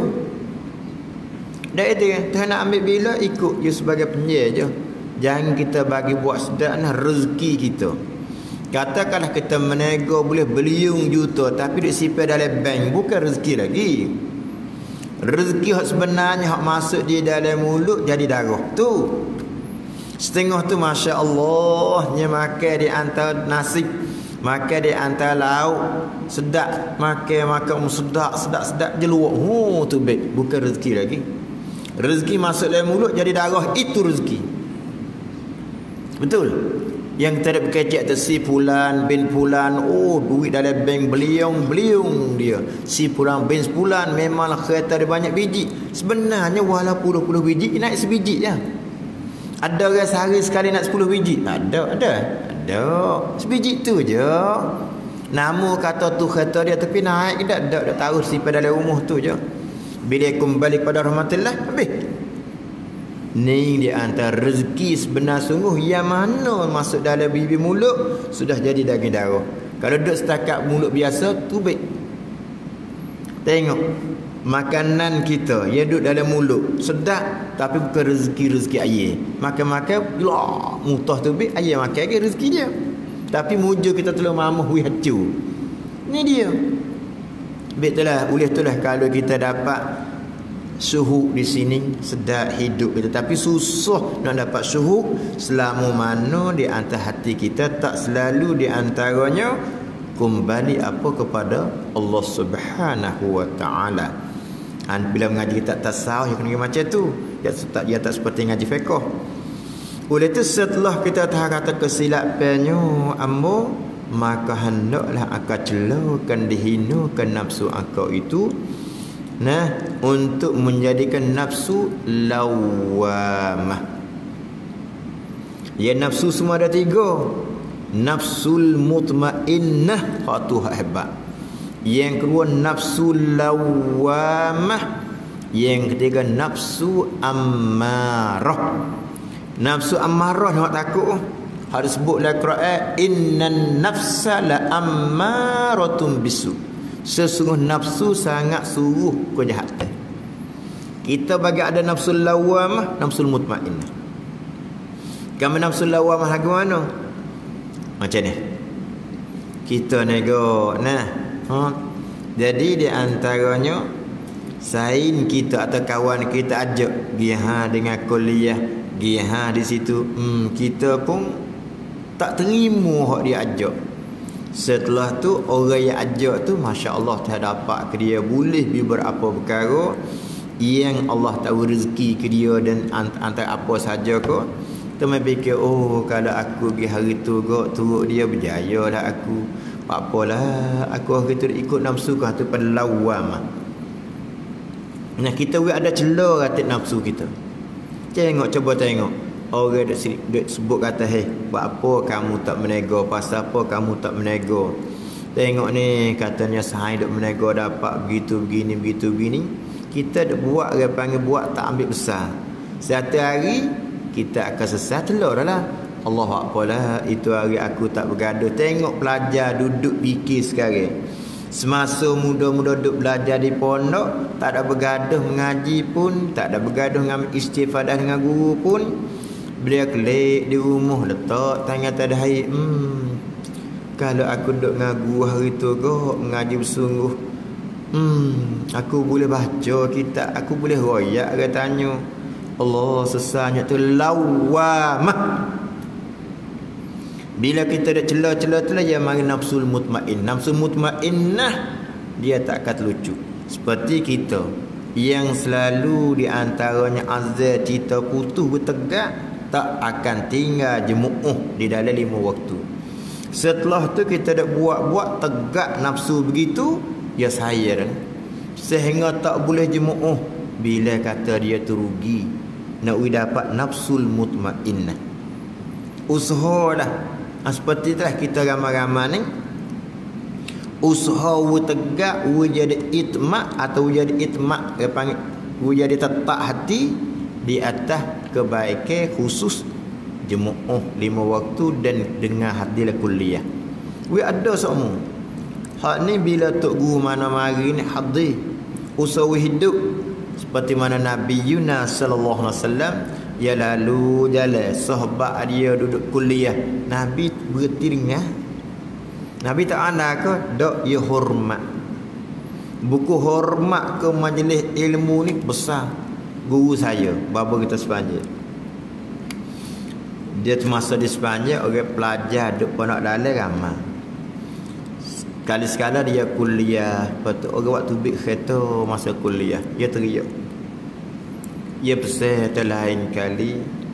Dah itu kan, Tuhan nak ambil bila ikut je sebagai penyia je. Jangan kita bagi buat sedap nah rezeki kita. Katakanlah kita menego boleh beliung juta tapi duk simpan dalam bank, bukan rezeki lagi. Rezeki hak sebenarnya hak masuk di dalam mulut jadi darah tu. Setengah tu Masya Allah nya makan di antara nasi, makan di antara lauk sedap, makan makan sedap sedap sedap je luak. Oh tu baik, bukan rezeki lagi. Rezeki masuk dalam mulut jadi darah, itu rezeki. Betul. Yang tidak berkecek tu si pulan bin pulan, oh duit dalam bank beliung-beliung dia. Si pulan bin pulan memanglah kereta dia banyak biji. Sebenarnya walaupun puluh-puluh biji naik sebiji je. Ada orang sehari sekali nak sepuluh biji? Ada, ada. Ada. Sebiji tu je. Nama kata tu kereta dia tapi naik tak ada, tak tahu simpan dalam rumah tu je. Bila kembali kepada rahmatillah, habis. Ni di antara rezeki sebenar sungguh yang mana masuk dalam bibir mulut sudah jadi daging darah. Kalau duduk setakat mulut biasa tu baik. Tengok makanan kita yang duduk dalam mulut sedap tapi bukan rezeki-rezeki air. Makan-makan lah mutah tu baik, air makan lagi rezeki dia. Tapi muju kita telah mamuh wi hacu. Ni dia. Betulah, oleh itulah kalau kita dapat suhu di sini sedap hidup kita, tapi susah nak dapat suhu selama mana di antara hati kita tak selalu di antaranya kembali apa kepada Allah Subhanahu wa taala. Dan bila mengaji kita tasawuf yang kena macam tu, dia tak dia tak seperti ngaji fiqh. Oleh itu setelah kita tahu kata kesilapannya ambo, maka hendaklah akal celakan dihinakan nafsu akal itu, nah, untuk menjadikan nafsu lawamah. Ya nafsu semua ada tiga. Nafsul mutmainnah, fatuh hebat. Yang kedua nafsu lawamah. Yang ketiga nafsu ammarah. Nafsu ammarah nak takut harus sebutlah Quran, innan nafsa la ammaratun bisu. Sesungguh nafsu sangat suruh kejahatan. Kita bagi ada nafsu lawamah, nafsu mutmainnah. Kamu nafsu lawamah lagu mana? Macam ni. Kita nego, nah, ha. Jadi di antaranya sain kita atau kawan kita ajak dia ha dengan kuliah, dia ha di situ, hmm, kita pun tak terima hak dia ajak. Setelah tu orang yang ajak tu masya-Allah dah dapat ke dia boleh beberapa perkara yang Allah tahu rezeki ke dia dan antara apa saja ko. Teman fikir oh kalau aku pergi hari tu kok turut dia berjaya lah aku. Tak apalah aku hari tu ikut nafsu kau tu pada lawam. Nah kita we ada celah hati nafsu kita. Tengok cuba tengok. Orang duk sebut kata hei, buat apa kamu tak menego, pasal apa kamu tak menego. Tengok ni katanya saya duk menego dapat begitu begini begitu begini. Kita duk buat orang panggil buat tak ambil besar. Satu hari kita akan sesat telur lah. Allah apalah itu hari aku tak bergaduh. Tengok pelajar duduk fikir sekarang. Semasa muda-muda duduk belajar di pondok, tak ada bergaduh mengaji pun, tak ada bergaduh dengan istifadah dengan guru pun. Beliau kelik di rumah letak tanya tak ada air. Hmm, kalau aku duduk dengan guru hari tu kok mengaji bersungguh, hmm, aku boleh baca kitab, aku boleh royak katanya. Allah sesanya tu lawamah. Bila kita ada celah-celah tu lah yang mari nafsul mutmain. Nafsul mutmainnah dia tak akan terlucu. Seperti kita yang selalu di antaranya azal cita putus bertegak, tak akan tinggal jemu'uh di dalam lima waktu. Setelah tu kita dah buat-buat tegak nafsu begitu, ya saya kan. Sehingga tak boleh jemu'uh bila kata dia tu rugi, nak dapat nafsul mutmainnah. Usahalah. Ha, seperti itulah kita ramai-ramai ni. Usaha wu tegak, wu jadi itmak atau jadi itmak, dia panggil wu jadi tetap hati di atas kebaikan khusus jemaah lima waktu dan dengar hadiah kuliah. We ada semua. Hak ni bila tok guru mana mari ni hadir usaha hidup seperti mana Nabi Yunus sallallahu alaihi wasallam ya lalu jalan sahabat dia duduk kuliah, Nabi berhenti dengar. Nabi tak ada ke dak ya hormat. Buku hormat ke majlis ilmu ni besar. Guru saya bapa kita sepanjang. Dia semasa di sepanjang orang pelajar duk pondok dalam ramai. Sekali-sekala dia kuliah, patut orang waktu bik kereta masa kuliah, dia teriak. Dia pesan terlain kali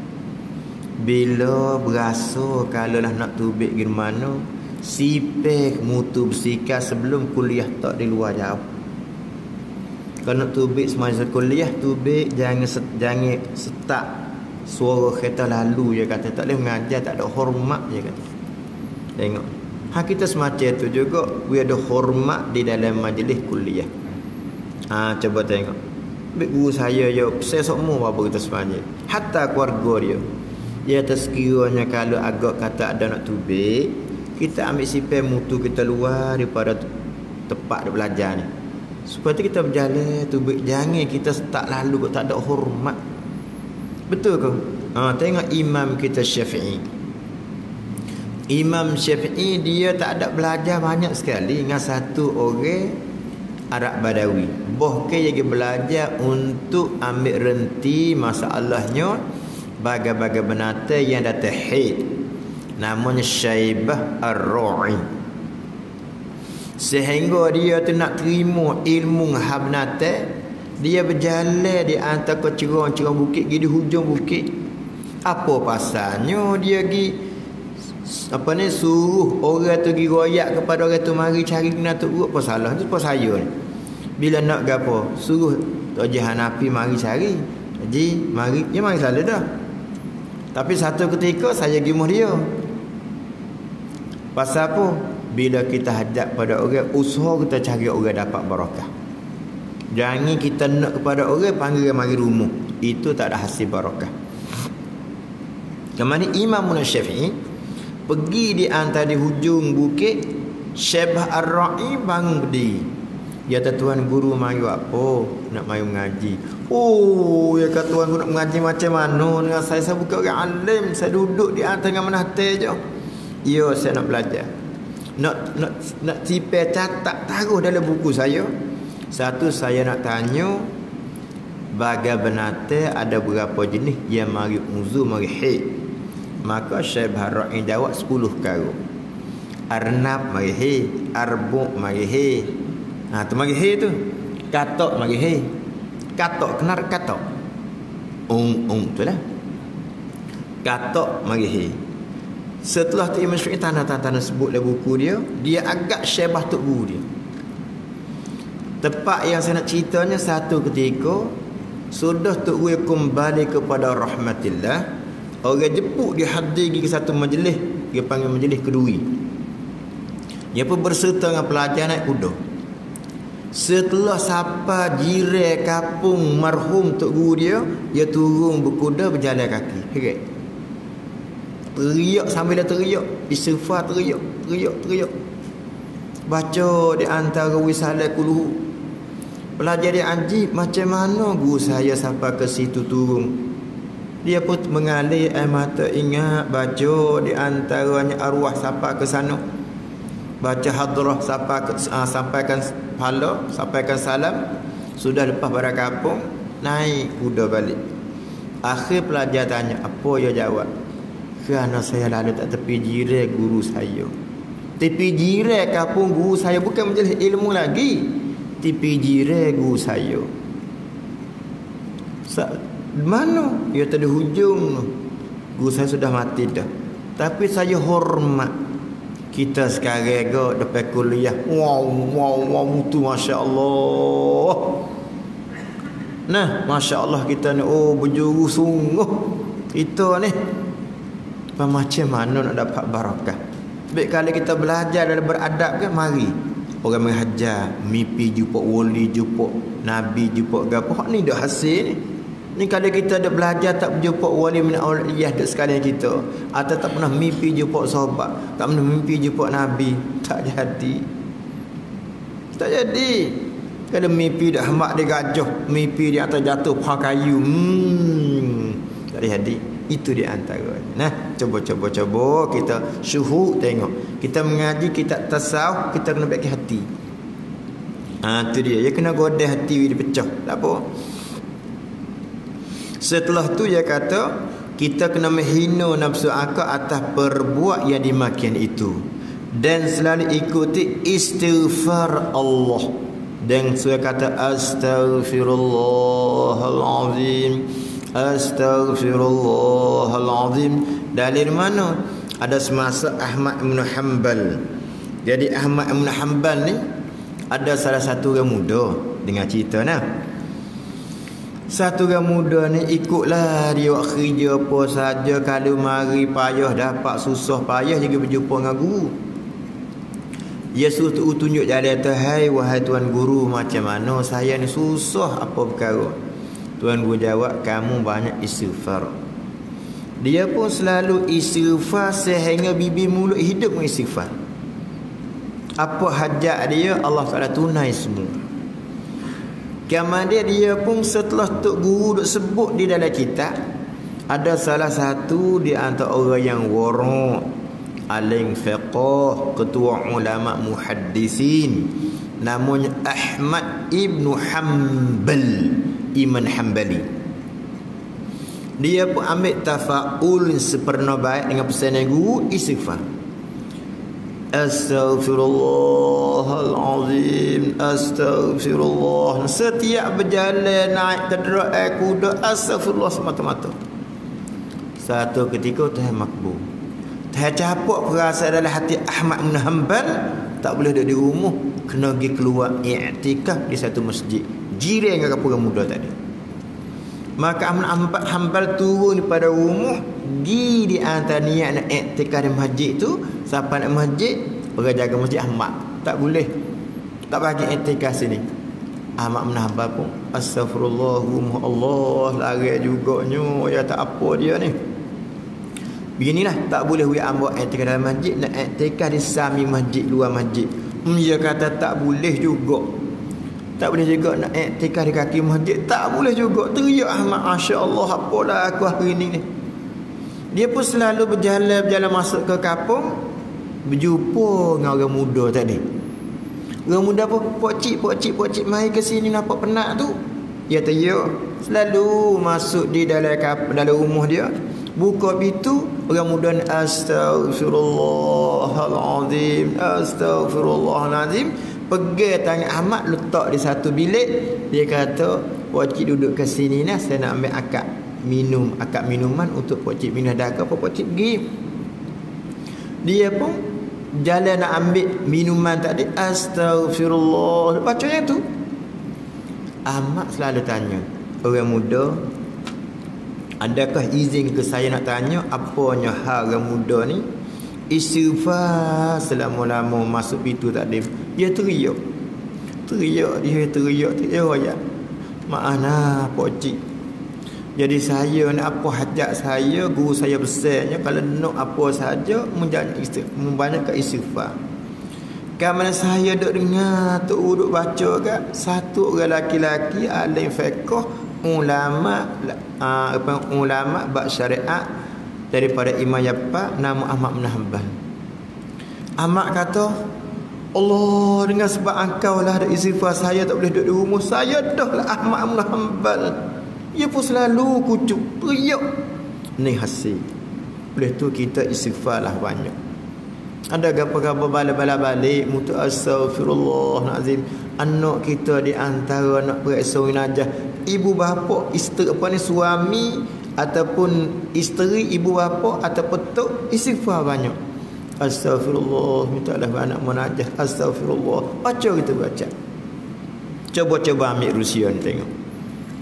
bila berasa kalau lah nak tubik ke mana, sipek mutu bersikap sebelum kuliah tak di luar jauh. Kalau nak tubik semasa kuliah, tubik jangan jangan setak suara kereta lalu, dia kata tak boleh mengajar, tak ada hormat, dia kata. Tengok. Ha, kita semacam tu juga, we ada hormat di dalam majlis kuliah. Ha, coba tengok. Bik guru saya yo, saya semua apa kita sepanjang. Hatta keluarga dia. Dia tersekiranya kalau agak kata ada nak tubik, kita ambil sipir mutu kita luar daripada tempat dia belajar ni. Supaya kita berjalan tubik, jangan kita tak lalu tak ada hormat. Betul ke? Ha, tengok imam kita Syafi'i. Imam Syafi'i dia tak ada belajar banyak sekali dengan satu orang Arab Badawi. Bahkan dia belajar untuk ambil renti masalahnya bagai-bagai binatang yang datang haid. Namanya Syaibah Ar-Ra'i. Sehingga dia tu nak terima ilmu habnate, dia berjalan di antara cerong-cerong bukit, pergi di hujung bukit. Apa pasalnya dia pergi apa ni suruh orang tu pergi royak kepada orang tu mari cari kena tu urut apa salah tu apa saya ni. Bila nak gapo suruh Tok Haji Hanafi mari cari. Haji mari dia mari selalu dah. Tapi satu ketika saya gimuh dia. Pasal apa? Bila kita hajat pada orang, usaha kita cari orang dapat barakah. Jangan kita nak kepada orang panggil dia mari rumah. Itu tak ada hasil barakah. Kemana Imam Syafi'i pergi di antara di hujung bukit, Syaibah Ar-Ra'i bangun berdiri. Ya tuan guru mari apa? Nak mari mengaji. Oh, ya kata tuan guru nak mengaji macam mana dengan saya? Saya bukan orang alim, saya duduk di antara dengan menahtai je. Ya, saya nak belajar. Nak nak nak tipel catat taruh dalam buku saya. Satu saya nak tanya bagai binatang ada berapa jenis yang mari uzur mari haid. Maka Syaibah Ar-Ra'i jawab sepuluh kali. Arnab mari he, arbuk mari he. Ha tu mari he tu. Katok mari he. Katok kenar katok. Ung ung tu lah. Katok mari he. Setelah tu Imam Syafi'i tanda-tanda sebut dalam buku dia, dia agak Syaibah tok guru dia. Tepat yang saya nak ceritanya, satu ketika sudah tok guru kembali kepada rahmatillah. Orang jepuk dia hadir ke satu majlis, dia panggil majlis kedui. Dia pun berserta dengan pelajar naik kuda. Setelah sapa jiran kampung marhum tok guru dia, dia turun berkuda berjalan kaki. Heret. Teriak sambil dia teriak, istighfar teriak, teriak, teriak. Baca di antara wisalah kuluhu. Pelajar dia anjib, macam mana guru saya sampai ke situ turun. Dia pun mengalir air mata, ingat baca di antaranya arwah sampai ke sana. Baca hadrah sampai ke, uh, sampaikan pahala, sampaikan salam. Sudah lepas pada kampung, naik kuda balik. Akhir pelajar tanya, apa dia jawab? Kerana saya lalu tak tepi jiran guru saya. Tepi jiran kampung guru saya, bukan majlis ilmu lagi. Tepi jiran guru saya. Sa- Mana? Ya tadi hujung. Guru saya sudah mati dah. Tapi saya hormat. Kita sekarang ke depan kuliah. Wow, wow, wow, tu Masya Allah. Nah, Masya Allah kita ni, oh berjuru sungguh kita ni. Macam mana nak dapat barakah? Baik kalau kita belajar dan beradab kan, mari orang mengajar, mimpi jumpa wali, jumpa nabi, jumpa gapo, hak ni dah hasil ni. Ni kalau kita ada belajar tak berjumpa wali min auliyah dak sekalian kita, atau tak pernah mimpi jumpa sahabat, tak pernah mimpi jumpa nabi, tak jadi. Tak jadi. Kalau mimpi dah hamba dia gajah, mimpi dia atas jatuh pohon kayu, hmm, tak jadi. Itu di antaranya. Nah, cuba-cuba cuba kita syuhud tengok. Kita mengaji kitab tasawuf, kita kena baiki hati. Ha, tu dia. Ya kena godeh hati dia pecah. Tak apa. Setelah tu dia kata, kita kena menghina nafsu akal atas perbuat yang dimakian itu, dan selalu ikuti istighfar Allah. Dan saya kata astaghfirullahalazim, astaghfirullahalazim. Dalil mana? Ada semasa Ahmad bin Hanbal. Jadi Ahmad bin Hanbal ni ada salah satu orang muda, dengar cerita nah. Satu orang muda ni ikutlah dia buat kerja apa saja, kalau mari payah dapat susah payah juga berjumpa dengan guru. Dia suruh tu tunjuk jalan tu, hai wahai tuan guru, macam mana saya ni susah apa perkara. Tuan guru jawab, kamu banyak istighfar. Dia pun selalu istighfar sehingga bibir mulut hidup mengistighfar. Apa hajat dia Allah Taala tunai semua. Kemudian dia pun setelah Tok Guru duk sebut di dalam kitab, ada salah satu di antara orang yang wara', alim fiqh, ketua ulama muhaddisin, namanya Ahmad ibnu Hanbal, Imam Hanbali. Dia pun ambil tafaul sepenuh baik dengan pesanan guru, istighfar. Astaghfirullahalazim, astaghfirullah. Setiap berjalan naik kenderaan kuda, astaghfirullah semata-mata. Satu ketika Tuhan makbul. Tuhan capuk perasaan dalam hati Ahmad bin Hanbal, tak boleh duduk di rumah, kena pergi keluar i'tikaf di satu masjid jiran dengan orang muda tadi. Maka Ahmad Hanbal turun pada rumah, pergi di antara niat nak i'tikaf di masjid tu. Siapa nak masjid, orang jaga masjid Ahmad, tak boleh, tak bagi i'tikaf sini. Ahmad bin Hanbal pun astaghfirullah, Allah lari juganya, ya tak apa dia ni. Beginilah, tak boleh we ambil i'tikaf dalam masjid, nak i'tikaf di sami masjid, luar masjid. Hmm, dia kata tak boleh juga. Tak boleh juga nak i'tikaf di kaki masjid, tak boleh juga. Teriak Ahmad, masya-Allah, apalah aku hari ni ni. Dia pun selalu berjalan berjalan masuk ke kampung, berjumpa dengan orang muda tadi. Orang muda pun, "Pak cik, pak cik, pak cik, mai ke sini nampak penat tu." Dia teriak, selalu masuk di dalam kampung, dalam rumah dia. Buka pintu, orang muda ni astaghfirullahalazim, astaghfirullahalazim. Pegang tangan Ahmad, letak di satu bilik. Dia kata, "Pak cik duduk ke sini nah, saya nak ambil akad minum, akad minuman untuk pak cik minum dah ke apa, pak cik pergi." Dia pun jalan nak ambil minuman tadi, astaghfirullah, baca yang tu. Ahmad selalu tanya orang muda, adakah izin ke saya nak tanya apanya hal orang muda ni istighfar selama-lama masuk pintu takdim. Dia teriak, teriak, dia teriak, teriak, ya maaf nah pak cik, jadi saya nak apa hajat saya, guru saya besarnya, kalau nak apa saja menjadi istighfar, membanyakkan istighfar. Kerana saya duk dengar tu duk baca kat satu orang laki-laki alim fiqh, ulama uh, apa ulama bab syariat daripada Imam Yafa, nama Ahmad bin Hanbal. Ahmad kata, Allah, dengan sebab engkau lah ada istighfar, saya tak boleh duduk di rumah, saya dah lah Ahmad bin Hanbal. Dia pun selalu kucuk, teriak. Ni hasil. Oleh tu kita istighfar lah banyak. Ada gapa-gapa balik-balik mutu astaghfirullahalazim. Anak kita di antara anak periksa jenazah, ibu bapa, isteri apa ni, suami ataupun isteri, ibu bapa ataupun tok, istighfar banyak. Astaghfirullah, mintalah anak munajah, astaghfirullah. Baca kita baca. Coba-coba ambil rusia ni tengok.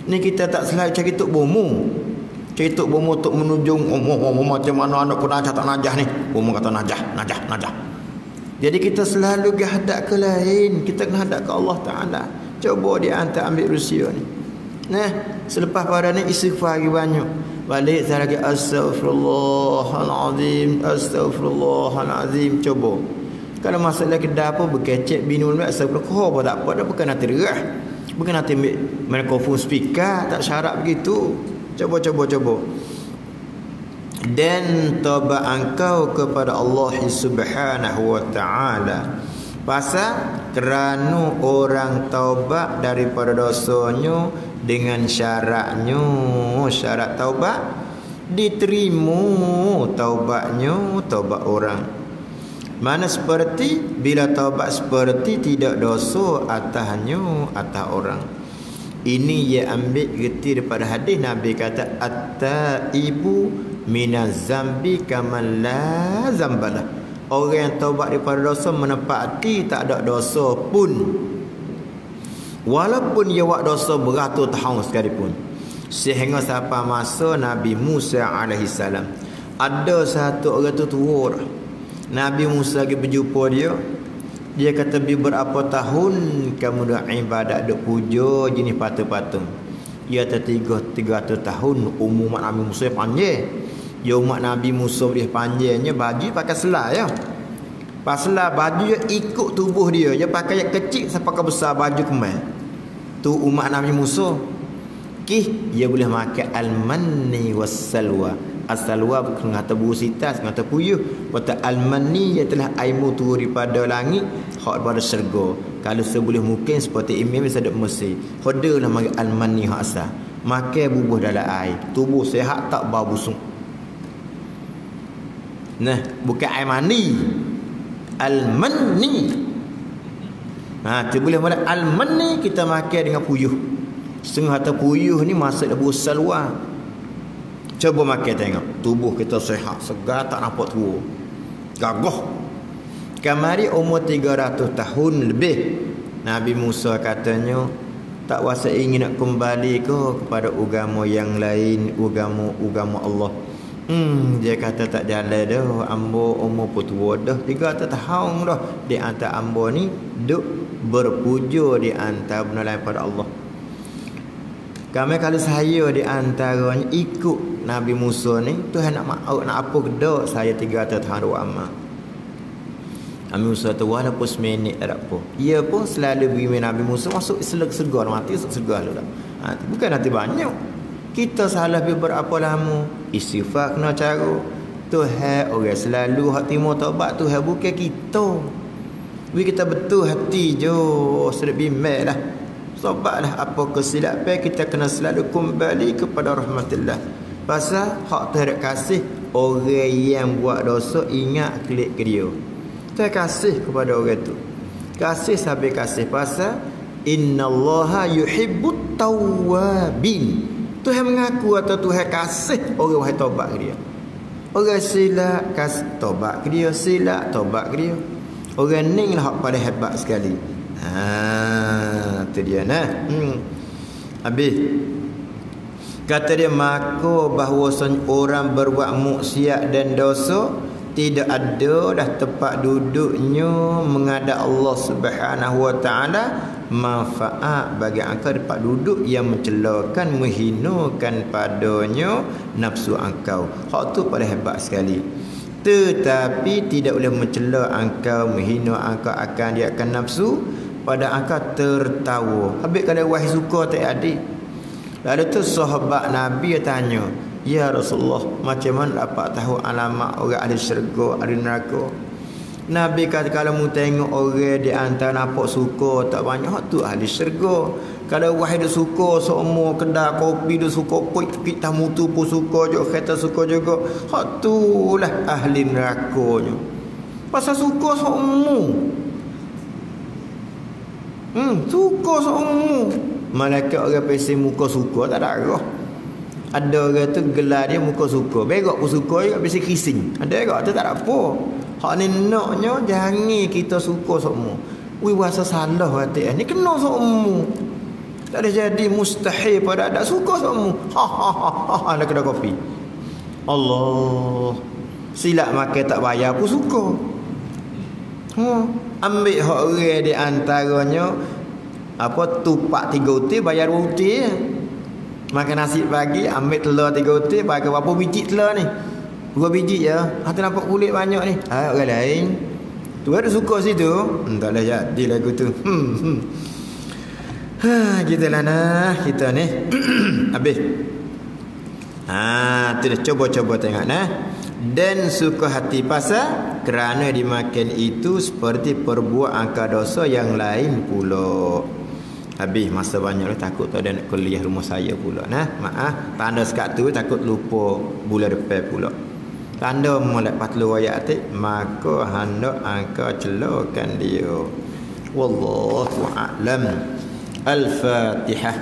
Ni kita tak selalu cari tuk bomo. Cari tuk bomo untuk menunjung oh, oh, oh, macam mana anak pun najah tak najah ni. Bomo kata najah, najah, najah. Jadi kita selalu hadap ke lain. Kita kena hadap ke Allah Ta'ala. Cuba dia hantar ambil Rusia ni. Nah, selepas pada ni istighfar lagi banyak. Balik saya lagi astaghfirullahalazim, astaghfirullahalazim. Cuba. Kalau masalah kedai apa berkecek binul mak astagfirullah apa tak apa dah, bukan nanti derah. Bukan nanti ambil mikrofon speaker, tak syarat begitu. Cuba cuba cuba. Dan taubat engkau kepada Allah Subhanahu wa taala. Pasal kerana orang taubat daripada dosanya dengan syaratnya, syarat taubat diterima taubatnya, taubat orang. Mana seperti bila taubat seperti tidak dosa atasnya, atas orang. Ini ia ambil reti daripada hadis Nabi kata at-taibu minaz zambi kaman la zambalah. Orang yang taubat daripada dosa menepati tak ada dosa pun, walaupun ia buat dosa beratus tahun sekalipun. Sehingga sampai masa Nabi Musa alaihi salam, ada satu orang tu tua. Nabi Musa lagi berjumpa dia. Dia kata beberapa tahun kamu dah ibadat duk puja jenis patung-patung. Ia kata tiga tiga ratus tahun umur mak Nabi Musa panjang. Ya umat Nabi Musa dia panjangnya baju pakai selai ya. Pas selai baju dia ikut tubuh dia. Dia pakai yang kecil sampai ke besar baju kemal. Tu umat Nabi Musa. Kih dia boleh makan al-manni was-salwa. As-salwa bukan kata busitas, kata puyuh. Kata al-manni ialah air turun daripada langit, hak daripada syurga. Kalau seboleh mungkin seperti imam bisa duk Mesir. Khodalah mari al-manni hak asal. Makan bubuh dalam air, tubuh sihat tak bau busuk. Nah, bukan air mani. Al-manni. Ha, tu boleh mula al-manni kita makan dengan puyuh. Setengah kata puyuh ni masuk dalam salwa. Cuba makan tengok. Tubuh kita sihat, segar, tak nampak tua. Gagah. Kamari umur tiga ratus tahun lebih. Nabi Musa katanya, tak wasa ingin nak kembali ke kepada agama yang lain, agama-agama Allah. Hmm, dia kata tak jalan dah. Ambo umur pun tua dah. tiga ratus tahun dah. Di antara ambo ni, duk berpuja di antara benda lain pada Allah. Kami kalau saya di antaranya ikut Nabi Musa ni, Tuhan nak maaf nak apa kedak saya tiga ratus tahun dua amal. Nabi Musa tu walaupun seminit tak apa. Ia pun selalu bagi Nabi Musa masuk segar mati segar dah. Ha, bukan nanti banyak. Kita salah beberapa lama. Istighfar kena cara. Tuhan orang selalu hak timur taubat Tuhan bukan kita. Bagi kita betul hati je sedap bimbang lah. Sobatlah apa kesilapan kita kena selalu kembali kepada rahmatillah. Pasal hak terhadap kasih orang yang buat dosa ingat klik ke dia. Kita kasih kepada orang tu. Kasih sampai kasih pasal innallaha yuhibbut tawwabin. Tuhan mengaku atau Tuhan kasih orang wahai taubat ke dia. Orang silap kasih taubat ke dia, silap taubat ke dia. Orang ni lah hak paling hebat sekali. Ha, tu dia nah. Hmm. Habis. Kata dia maka bahawasanya orang berbuat maksiat dan dosa tidak ada dah tempat duduknya menghadap Allah Subhanahu wa taala manfaat bagi engkau tempat duduk yang mencelakan menghinakan padanya nafsu engkau. Hak tu paling hebat sekali. Tetapi tidak boleh mencela engkau, menghina engkau akan dia akan nafsu pada engkau tertawa. Habis kalau wahai suka tak adik. Lalu tu sahabat Nabi tanya, ya Rasulullah, macam mana dapat tahu alamat orang ahli syurga, ahli neraka? Nabi kata kalau mu tengok orang di antara nampak suka tak banyak, tu ahli syurga. Kalau wahai dia suka semua kedai kopi dia suka, kita mutu pun suka juga, kereta suka juga, hak tu lah ahli nerakanya. Pasal suka semua. Hmm, suka semua. Malaikat orang pesi muka suka tak ada arah. Ada orang tu gelar dia muka suka, berak pun suka juga pesi kissing. Ada orang tu tak ada apa. Hak ni naknya jangan kita suka semua. Ui rasa salah hati ni kena semua. Tak ada jadi mustahil pada adat suka semua. Ha ha ha ha nak kedai kopi. Allah. Silap makan tak bayar pun suka. Ha, ambil hak orang di antaranya apa tupak tiga utir bayar dua utir. Makan nasi pagi ambil telur tiga utir pakai berapa biji telur ni? Dua biji ya. Hati nampak kulit banyak ni. Ha orang lain. Tu ada suka situ. Hmm, tak boleh jadi lagu tu. Hmm. hmm. Ha, kita lah nah, kita ni. Habis. Ha, tu dah coba-coba tengok nah. Dan suka hati pasal kerana dimakan itu seperti perbuat angka dosa yang lain pula. Habis masa banyak dah, takut tak ada nak kuliah rumah saya pula nah. Maaf, tanda sekat tu takut lupa bulan depan pula. Tanda mulai patlu ayat tu maka hendak angka celakan dia. Wallahu a'lam. Al-Fatihah.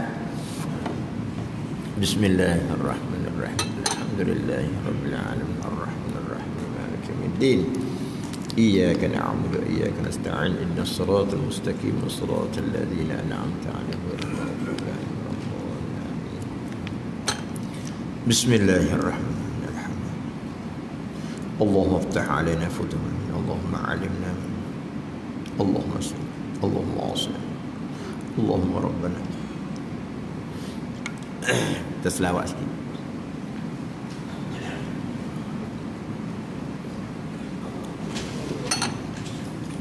Bismillahirrahmanirrahim. Alhamdulillahirabbil alamin arrahmanir rahim maliki yaumiddin. Iyyaka na'budu wa iyyaka nasta'in ihdinas siratal mustaqim siratal ladzina an'amta 'alaihim ghairil maghdubi 'alaihim waladdallin. Bismillahirrahmanirrahim. Allahumma iftah 'alaina futuhan. Allahumma 'allimna. Allahumma salli. Allahumma salli. Allahumma rabbana. Terselawat sikit.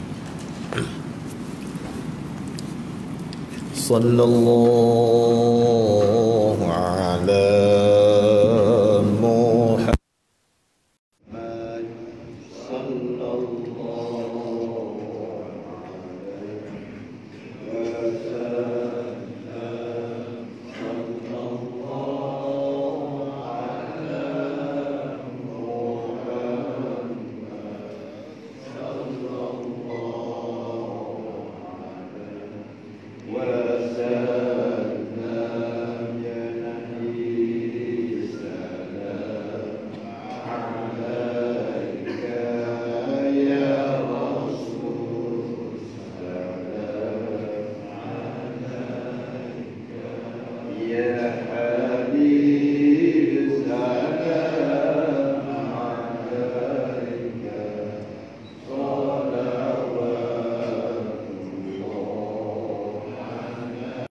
Sallallahu